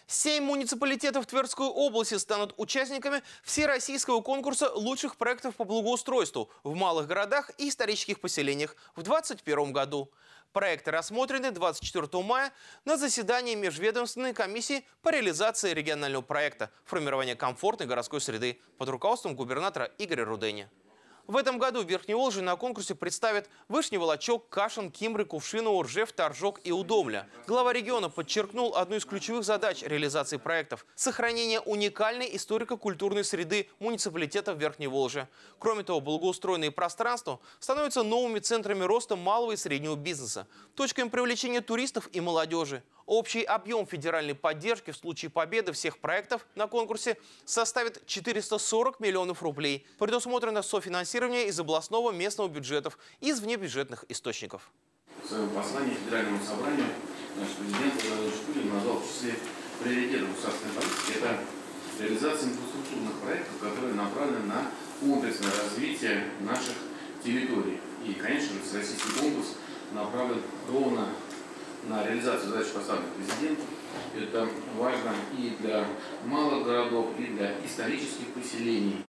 7 муниципалитетов Тверской области станут участниками всероссийского конкурса лучших проектов по благоустройству в малых городах и исторических поселениях в 2021 году. Проекты рассмотрены 24 мая на заседании Межведомственной комиссии по реализации регионального проекта «Формирование комфортной городской среды» под руководством губернатора Игоря Рудени. В этом году в Верхней Волжье на конкурсе представят Вышний Волочек, Кашин, Кимры, Кувшиново, Ржев, Торжок и Удомля. Глава региона подчеркнул одну из ключевых задач реализации проектов – сохранение уникальной историко-культурной среды муниципалитетов Верхней Волжья. Кроме того, благоустроенные пространства становятся новыми центрами роста малого и среднего бизнеса, точками привлечения туристов и молодежи. Общий объем федеральной поддержки в случае победы всех проектов на конкурсе составит 440 миллионов рублей. Предусмотрено софинансирование из областного местного бюджетов и из внебюджетных источников. В своем послании Федеральному собранию наш президент Владимир Шкурин назвал в числе приоритетов государственной политики это реализация инфраструктурных проектов, которые направлены на комплексное развитие наших территорий. И, конечно же, всероссийский конкурс направлен ровно на реализацию задач, поставленных президентом. Это важно и для малых городов, и для исторических поселений.